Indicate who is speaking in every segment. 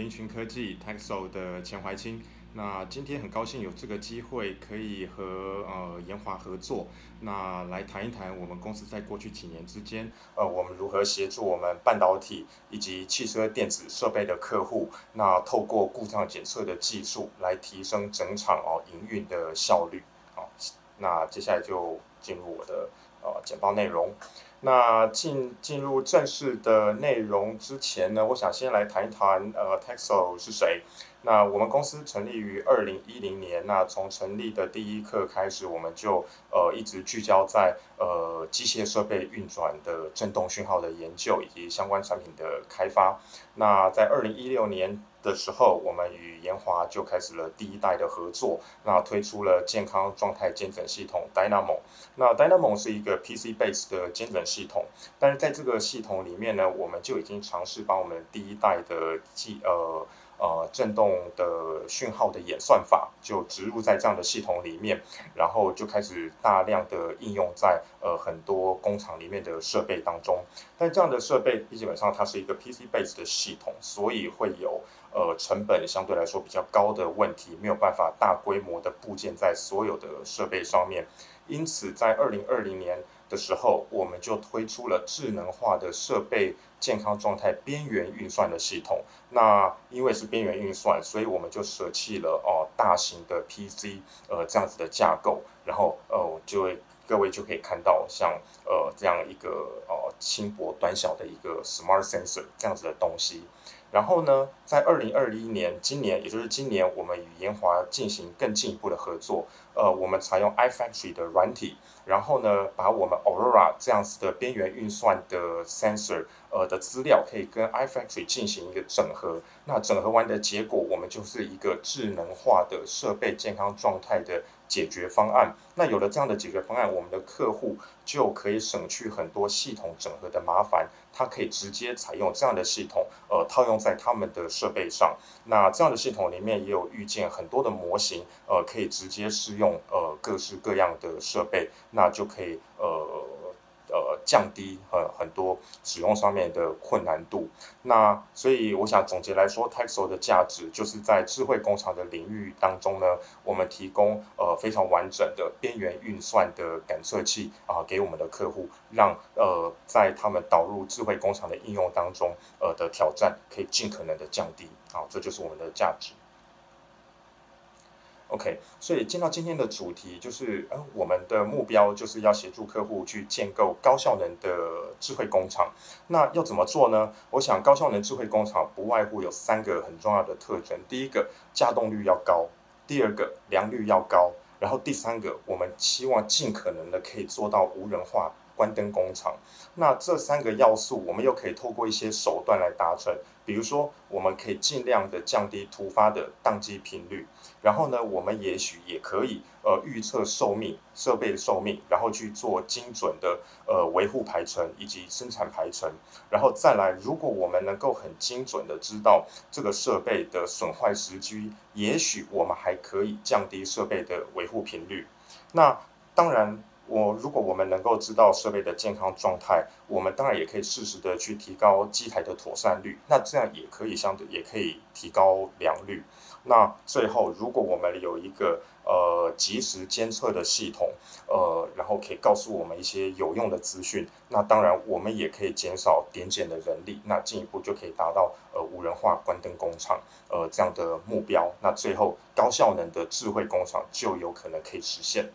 Speaker 1: 林群科技 Texo 的钱怀清。那今天很高兴有这个机会可以和研华合作，那来谈一谈我们公司在过去几年之间，我们如何协助我们半导体以及汽车电子设备的客户，那透过故障检测的技术来提升整场营运的效率。好，那接下来就进入我的简报内容。那进入正式的内容之前呢，我想先来谈一谈Texo 是谁。那我们公司成立于2010年，那从成立的第一刻开始，我们就一直聚焦在机械设备运转的振动讯号的研究以及相关产品的开发。那在2016年的时候，我们与研华就开始了第一代的合作，那推出了健康状态监诊系统 Dynamo。那 Dynamo 是一个 PC base 的监诊系统，但是在这个系统里面呢，我们就已经尝试把我们第一代的振动的讯号的演算法就植入在这样的系统里面，然后就开始大量的应用在很多工厂里面的设备当中。但这样的设备基本上它是一个 PC base 的系统，所以会有成本相对来说比较高的问题，没有办法大规模的部件在所有的设备上面。因此，在2020年的时候，我们就推出了智能化的设备健康状态边缘运算的系统。那因为是边缘运算，所以我们就舍弃了大型的 PC 这样子的架构，然后各位就可以看到像这样一个轻薄短小的一个 Smart Sensor 这样子的东西。然后呢，在2021年，也就是今年，我们与研华进行更进一步的合作。我们采用 iFactory 的软体，然后呢，把我们 Aurora 这样子的边缘运算的 sensor 的资料，可以跟 iFactory 进行一个整合。那整合完的结果，我们就是一个智能化的设备健康状态的解决方案。那有了这样的解决方案，我们的客户就可以省去很多系统整合的麻烦，它可以直接采用这样的系统，套用在他们的设备上。那这样的系统里面也有预见很多的模型，可以直接适用各式各样的设备，那就可以降低很多使用上面的困难度。那所以我想总结来说 ，Texo 的价值就是在智慧工厂的领域当中呢，我们提供非常完整的边缘运算的感测器给我们的客户，让在他们导入智慧工厂的应用当中的挑战可以尽可能的降低。好，这就是我们的价值。OK，所以进到今天的主题，就是我们的目标就是要协助客户去建构高效能的智慧工厂。那要怎么做呢？我想高效能智慧工厂不外乎有3个很重要的特征：第一个，稼动率要高；第二个，良率要高；然后第三个，我们希望尽可能的可以做到无人化。关灯工厂，那这3个要素，我们又可以透过一些手段来达成。比如说，我们可以尽量的降低突发的宕机频率，然后呢，我们也许也可以预测设备的寿命，然后去做精准的维护排程以及生产排程，然后再来，如果我们能够很精准的知道这个设备的损坏时机，也许我们还可以降低设备的维护频率。那当然。如果我们能够知道设备的健康状态，我们当然也可以适时的去提高机台的妥善率，那这样也可以提高良率。那最后，如果我们有一个及时监测的系统，然后可以告诉我们一些有用的资讯，那当然我们也可以减少点检的人力，那进一步就可以达到无人化关灯工厂这样的目标。那最后高效能的智慧工厂就有可能可以实现。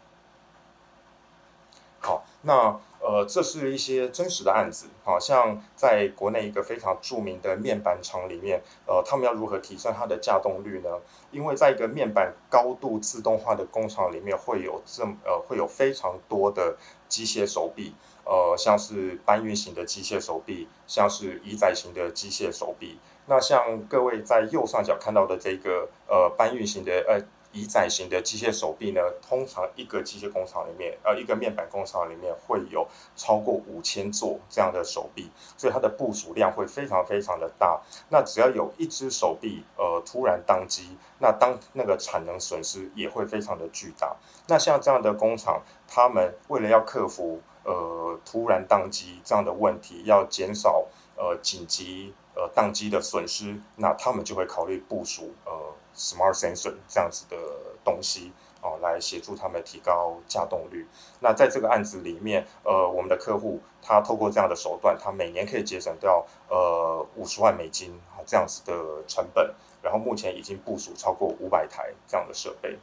Speaker 1: 好，那这是一些真实的案子，好像在国内一个非常著名的面板厂里面，他们要如何提升它的稼动率呢？因为在一个面板高度自动化的工厂里面，会有非常多的机械手臂，像是搬运型的机械手臂，像是移载型的机械手臂。那像各位在右上角看到的这个搬运型的移载型的机械手臂呢，通常一个机械工厂里面，一个面板工厂里面会有超过5000座这样的手臂，所以它的部署量会非常非常的大。那只要有一只手臂突然宕机，那个产能损失也会非常的巨大。那像这样的工厂，他们为了要克服突然宕机这样的问题，要减少紧急宕机的损失，那他们就会考虑部署smart sensor 这样子的东西来协助他们提高稼动率。那在这个案子里面，我们的客户他透过这样的手段，他每年可以节省掉50万美金这样子的成本，然后目前已经部署超过500台这样的设备。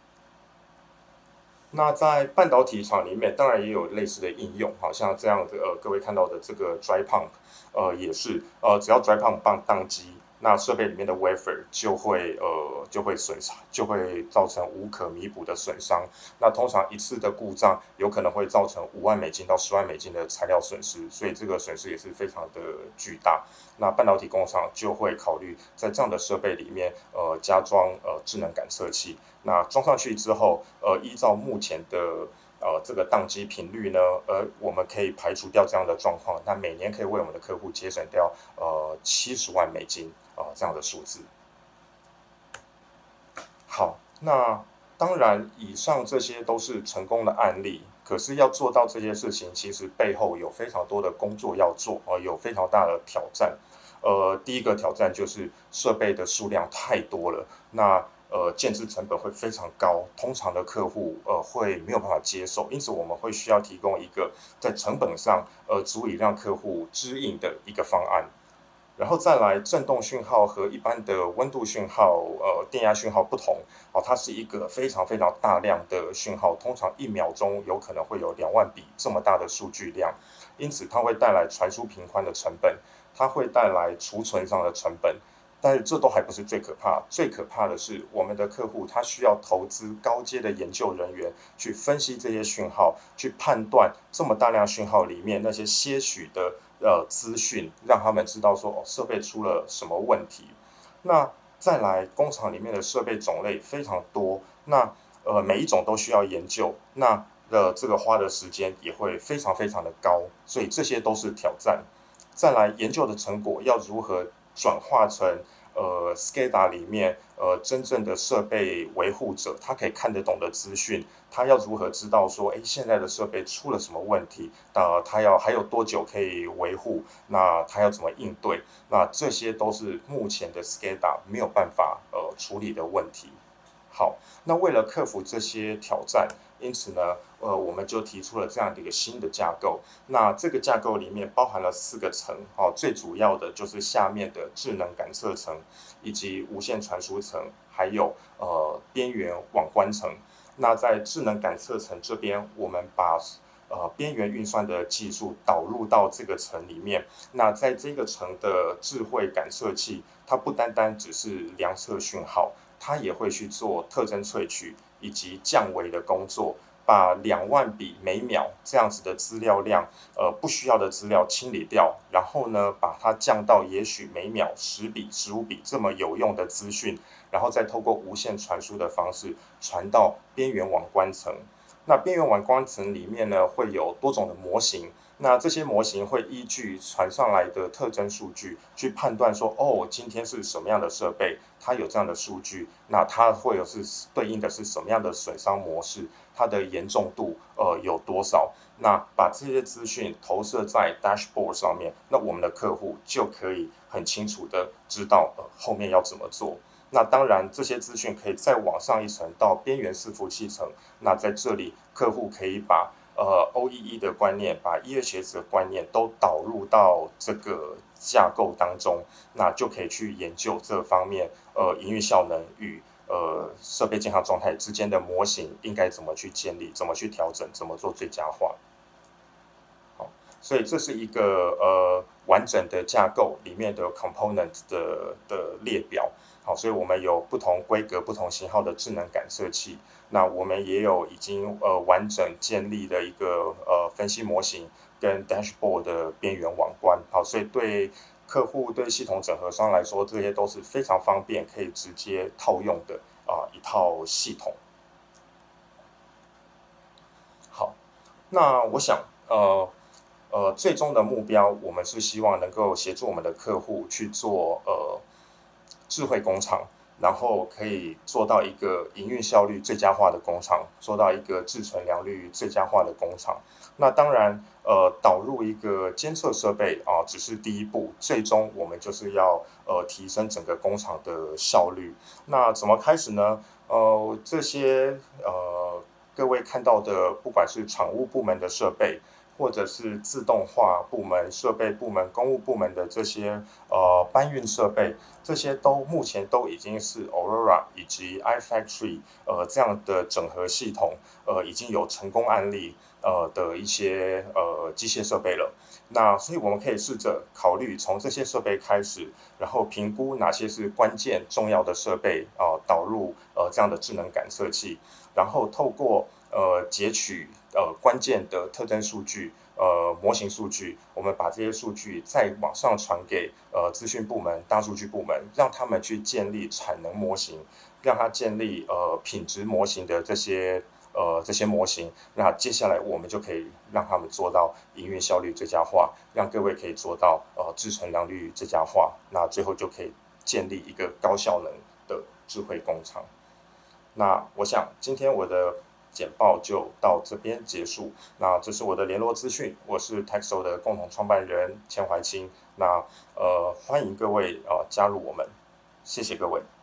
Speaker 1: 那在半导体厂里面，当然也有类似的应用，好像这样的各位看到的这个 dry pump，也是只要 dry pump 棒宕机，那设备里面的 wafer 就会损伤，就会造成无可弥补的损伤。那通常一次的故障有可能会造成5万美金到10万美金的材料损失，所以这个损失也是非常的巨大。那半导体工厂就会考虑在这样的设备里面，加装智能感测器。那装上去之后，依照目前的这个宕机频率呢，我们可以排除掉这样的状况，那每年可以为我们的客户节省掉70万美金这样的数字。好，那当然以上这些都是成功的案例，可是要做到这些事情，其实背后有非常多的工作要做有非常大的挑战。第一个挑战就是设备的数量太多了，那建制成本会非常高，通常的客户会没有办法接受，因此我们会需要提供一个在成本上足以让客户支应的一个方案。然后再来，振动讯号和一般的温度讯号、电压讯号不同它是一个非常非常大量的讯号，通常1秒钟有可能会有2万笔这么大的数据量，因此它会带来传输频宽的成本，它会带来储存上的成本。但是这都还不是最可怕，最可怕的是我们的客户他需要投资高阶的研究人员去分析这些讯号，去判断这么大量讯号里面那些些许的资讯，让他们知道说设备出了什么问题。那再来，工厂里面的设备种类非常多，那每一种都需要研究，那这个花的时间也会非常非常的高，所以这些都是挑战。再来，研究的成果要如何转化成SCADA 里面真正的设备维护者他可以看得懂的资讯，他要如何知道说现在的设备出了什么问题，他还有多久可以维护，那他要怎么应对，那这些都是目前的 SCADA 没有办法处理的问题。好，那为了克服这些挑战，因此呢，我们就提出了这样的一个新的架构。那这个架构里面包含了4个层，最主要的就是下面的智能感测层，以及无线传输层，还有边缘网关层。那在智能感测层这边，我们把边缘运算的技术导入到这个层里面。那在这个层的智慧感测器，它不单单只是量测讯号，它也会去做特征萃取以及降维的工作，把2万笔每秒这样子的资料量，不需要的资料清理掉，然后呢，把它降到也许每秒10笔、15笔这么有用的资讯，然后再透过无线传输的方式传到边缘网关层。那边缘网关层里面呢，会有多种的模型。那这些模型会依据传上来的特征数据去判断说，今天是什么样的设备，它有这样的数据，那它会对应的是什么样的损伤模式，它的严重度有多少？那把这些资讯投射在 dashboard 上面，那我们的客户就可以很清楚的知道后面要怎么做。那当然，这些资讯可以再往上一层到边缘伺服器层。那在这里，客户可以把OEE 的观念，把 EHS 的观念都导入到这个架构当中，那就可以去研究这方面营运效能与设备健康状态之间的模型应该怎么去建立，怎么去调整，怎么做最佳化。好，所以这是一个完整的架构里面的 component 的列表。好，所以我们有不同规格、不同型号的智能感测器。那我们也有已经完整建立的一个分析模型跟 dashboard 的边缘网关。好，所以对客户、对系统整合商来说，这些都是非常方便，可以直接套用的一套系统。好，那我想最终的目标，我们是希望能够协助我们的客户去做智慧工厂。 然后可以做到一个营运效率最佳化的工厂，做到一个制存良率最佳化的工厂。那当然，导入一个监测设备啊，只是第一步，最终我们就是要提升整个工厂的效率。那怎么开始呢？这些各位看到的，不管是厂务部门的设备，或者是自动化部门、设备部门、公务部门的这些搬运设备，这些目前都已经是 Aurora 以及 iFactory 这样的整合系统已经有成功案例的一些机械设备了。那所以我们可以试着考虑从这些设备开始，然后评估哪些是关键重要的设备导入这样的智能感测器，然后透过截取关键的特征数据。模型数据，我们把这些数据再往上传给资讯部门、大数据部门，让他们去建立产能模型，让它建立品质模型的这些模型。那接下来我们就可以让他们做到营运效率最佳化，让各位可以做到制存良率最佳化。那最后就可以建立一个高效能的智慧工厂。那我想今天我的简报就到这边结束。那这是我的联络资讯，我是 Texo 的共同创办人钱怀清。那欢迎各位加入我们，谢谢各位。